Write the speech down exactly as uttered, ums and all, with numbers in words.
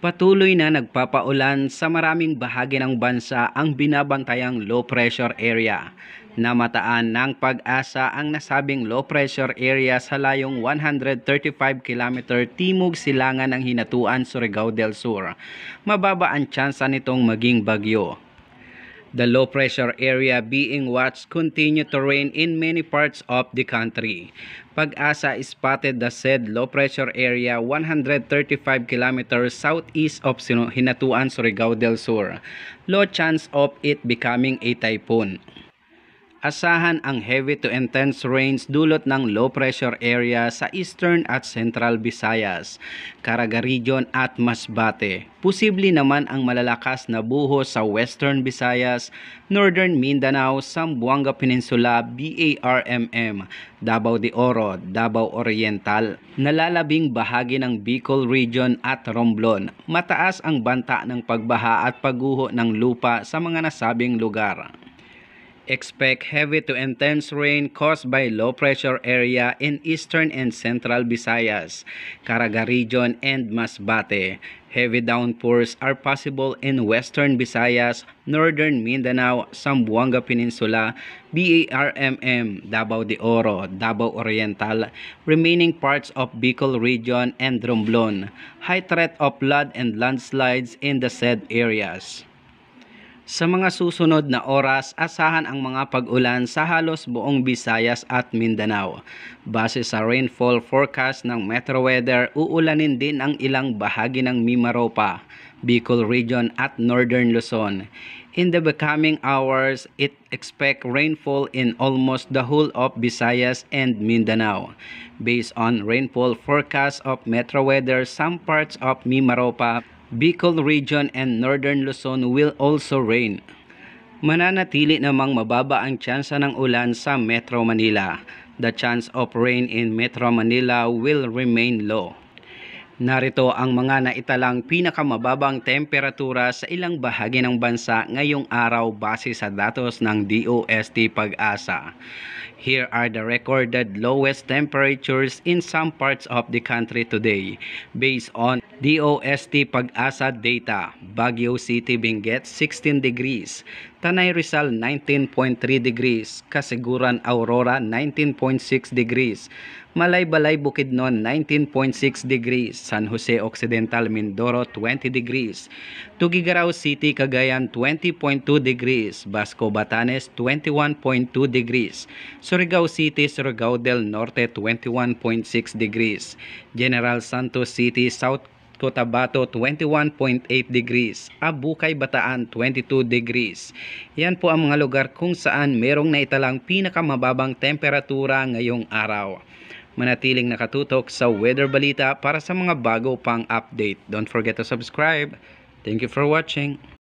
Patuloy na nagpapaulan sa maraming bahagi ng bansa ang binabantayang low pressure area. Namataan ng Pag-asa ang nasabing low pressure area sa layong one hundred thirty-five kilometer timog silangan ng Hinatuan, Surigao del Sur. Mababa ang tsansa nitong maging bagyo. The low pressure area being watched continue to rain in many parts of the country. Pag-asa spotted the said low pressure area one hundred thirty-five kilometers southeast of Hinatuan, Surigao del Sur. Low chance of it becoming a typhoon. Asahan ang heavy to intense rains dulot ng low pressure area sa eastern at central Visayas, Caraga Region at Masbate. Posible naman ang malalakas na buhos sa western Visayas, northern Mindanao, Zamboanga Peninsula, B A R M M, Davao de Oro, Davao Oriental, nalalabing bahagi ng Bicol Region at Romblon. Mataas ang banta ng pagbaha at pagguho ng lupa sa mga nasabing lugar. Expect heavy to intense rain caused by low pressure area in eastern and central Visayas, Caraga Region and Masbate. Heavy downpours are possible in western Visayas, northern Mindanao, Zamboanga Peninsula, B A R M M, Davao de Oro, Davao Oriental, remaining parts of Bicol Region and Romblon. High threat of flood and landslides in the said areas. Sa mga susunod na oras, asahan ang mga pag-ulan sa halos buong Visayas at Mindanao. Base sa rainfall forecast ng Metro Weather, uulanin din ang ilang bahagi ng Mimaropa, Bicol Region at Northern Luzon. In the becoming hours, it expect rainfall in almost the whole of Visayas and Mindanao. Based on rainfall forecast of Metro Weather, some parts of Mimaropa, Bicol Region and Northern Luzon will also rain. Mananatili namang mababa ang tsansa ng ulan sa Metro Manila. The chance of rain in Metro Manila will remain low. Narito ang mga naitalang pinakamababang temperatura sa ilang bahagi ng bansa ngayong araw base sa datos ng D O S T Pag-asa. Here are the recorded lowest temperatures in some parts of the country today based on D O S T Pag-asa data. Baguio City, Benguet sixteen degrees, Tanay Rizal nineteen point three degrees, Kasiguran Aurora nineteen point six degrees, Malaybalay Bukidnon nineteen point six degrees, San Jose Occidental Mindoro twenty degrees, Tuguegarao City, Cagayan twenty point two degrees, Basco Batanes twenty-one point two degrees, Surigao City, Surigao del Norte twenty-one point six degrees, General Santos City, South Cotabato twenty-one point eight degrees, Abukay Bataan twenty-two degrees. Yan po ang mga lugar kung saan merong naitalang pinakamababang temperatura ngayong araw. Manatiling nakatutok sa Weather Balita para sa mga bago pang update. Don't forget to subscribe. Thank you for watching.